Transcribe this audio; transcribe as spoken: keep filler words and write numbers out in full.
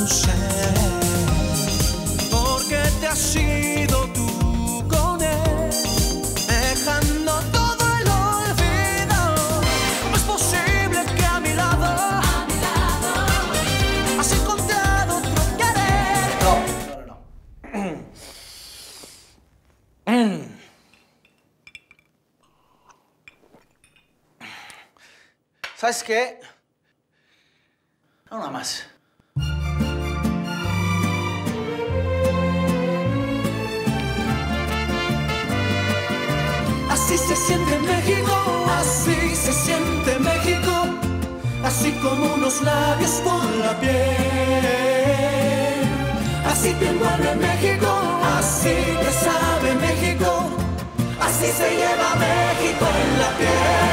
tu ser, porque te has ido tú con él, dejando todo el olvido. ¿Cómo es posible que a mi lado, a mi lado has encontrado otro querer? No, no, no, no. ¿Sabes qué? Una más. Así se siente México, así se siente México, así como unos labios por la piel. Así te envuelve México, así te sabe México, así se lleva México en la piel.